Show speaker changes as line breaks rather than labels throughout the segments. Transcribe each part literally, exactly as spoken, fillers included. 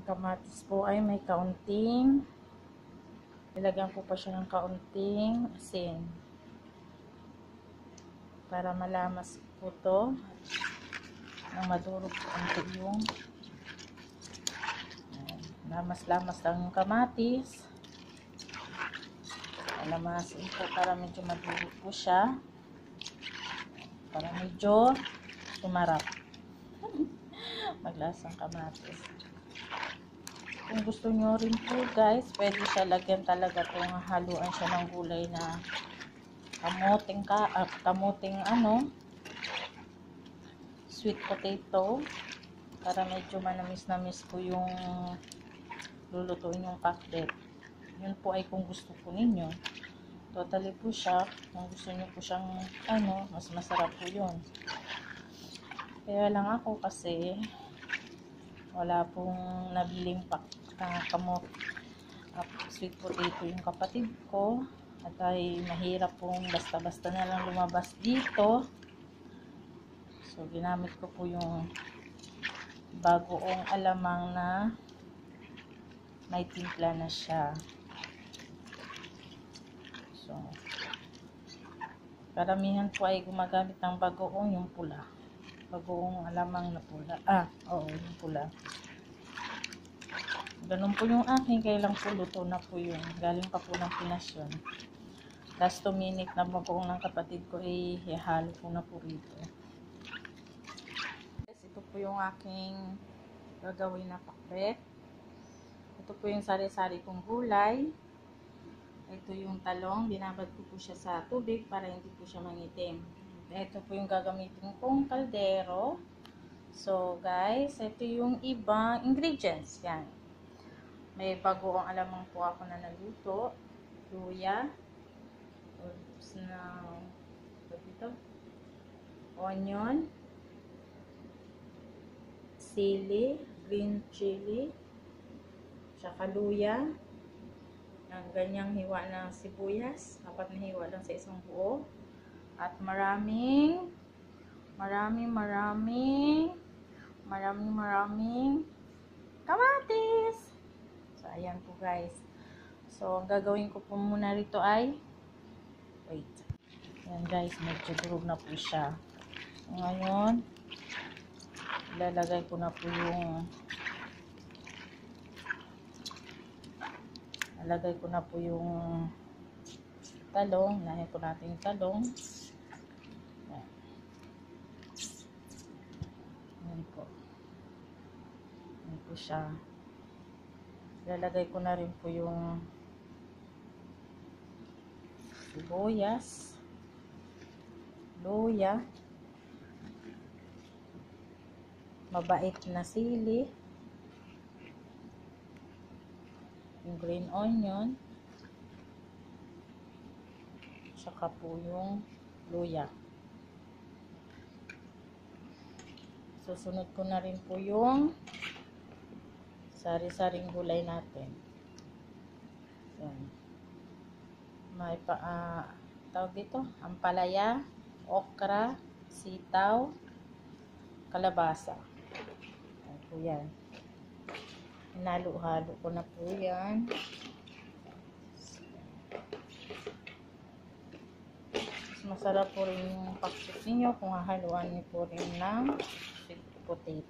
kamatis po ay may kaunting, ilagyan ko pa siya ng kaunting asin para malamas po to nang madurog po konti yung lamas-lamas lang yung kamatis. Lamasin po para medyo madurog po siya, para medyo sumarap maglasang kamatis. Kung gusto nyo rin po guys, pwede siya lagyan talaga kung haluan siya ng gulay na kamuting ka, uh, kamuting ano, sweet potato, para medyo manamis-namis po yung lulutuin yung pakbet. Yun po ay kung gusto po ninyo. Totally po siya, kung gusto nyo po siyang ano, mas masarap po yun. Kaya lang ako kasi wala pong nabiling pak uh, kamot uh, sweet potato yung kapatid ko, at ay mahirap pong basta-basta na lang lumabas dito. So ginamit ko po yung bagoong alamang na may timpla na siya. So karamihan po ay gumagamit ng bagoong yung pula, bagoong alamang na pula. Ah, oo, yung pula. Ganun po yung akin, kaya lang po luto na po yun. Galing pa po ng Pinas yun. Last two minute na bagoong ng kapatid ko ay eh, ihalo po na po rito. Ito po yung aking gagawin na pakbet. Ito po yung sari-sari kong gulay. Ito yung talong, binabad ko po siya sa tubig para hindi po siya mangitim. Ito po yung gagamitin kong kaldero. So guys, ito yung ibang ingredients. Yan. May bagoong alamang po ako na naluto. Luya. Oops, na ito. Onion. Sili. Green chili. Tsaka luya. Ang ganyang hiwa ng sibuyas. Apat na hiwa lang sa isang buo. At maraming, maraming, maraming, maraming, maraming kamatis. So, ayan po guys. So, ang gagawin ko po muna rito ay, wait. Ayan guys, medyo durog na po siya. Ngayon, ilalagay ko na po yung, ilalagay ko na po yung talong. Nahin po natin yung talong. Ayan. Ayan po. Ayan po siya. Ilalagay ko na rin po yung sibuyas, luya, mabait na sili, yung green onion, saka po yung luya. Susunod ko na rin po yung sari-saring gulay natin. Yan. May pa, uh, tawag dito, ampalaya, okra, sitaw, kalabasa. Yan po yan. Hinalo-halo ko na po yan. Mas masarap po rin yung pakbet ninyo kung hahaluan niyo po rin ng sweet potato.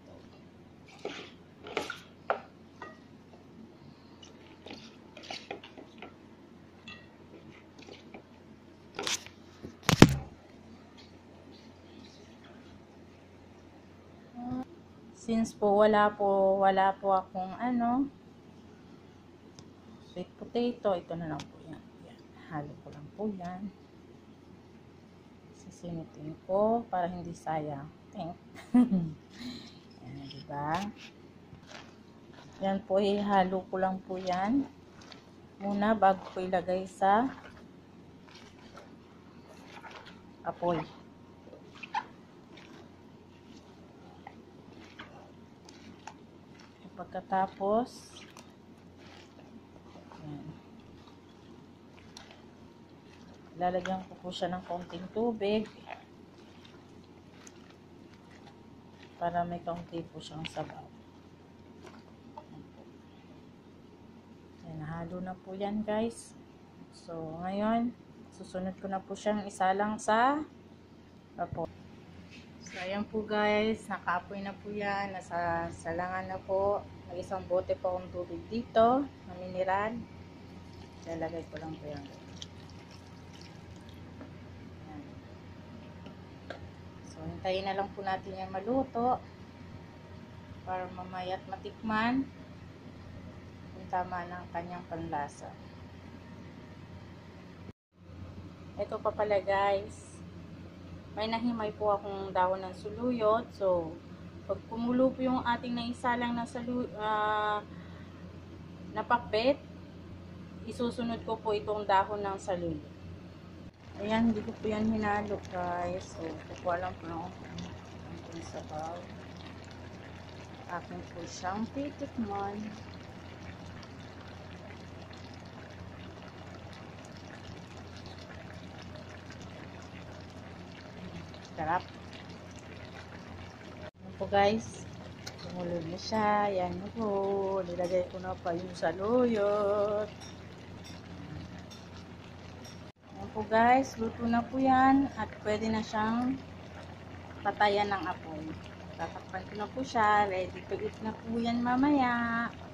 Since po wala po wala po akong ano sweet potato, ito na lang po yan. Yan. Halo ko lang po yan. Sisinitin ko para hindi sayang. Yan, diba? Yan po, ihalo ko lang po yan muna bago ko ilagay sa apoy. Pagkatapos, yan, lalagyan ko po siya ng konting tubig para may kaunti po siyang sabaw. Halo na po yan guys. So ngayon, susunod ko na po siyang isalang sa apo. So ayan po guys, nakaapoy na po yan. Nasa salangan na po. May isang bote po akong tubig dito na mineral. Lalagay ko lang po yan. Ayan. So hintayin na lang po natin yan maluto para mamaya at matikman kung tama ng kanyang panlasa. Ito pa pala guys, may nahimay po akong dahon ng suluyot. So, pag kumulo po yung ating naisalang na salu, uh, napakbet, isusunod ko po itong dahon ng saluyot. Ayan, hindi ko po yan hinalo guys. So, kukuha lang po ako ng sabaw. Akin po siyang titikman. Sarap. Yan po guys. Kumulo na siya. Yan po. Nilagay ko na pa yung saluyot. Yan po guys. Luto na po yan. At pwede na siyang patayan ng apoy. Tatakpan ko na po siya. Ready to eat na po yan mamaya.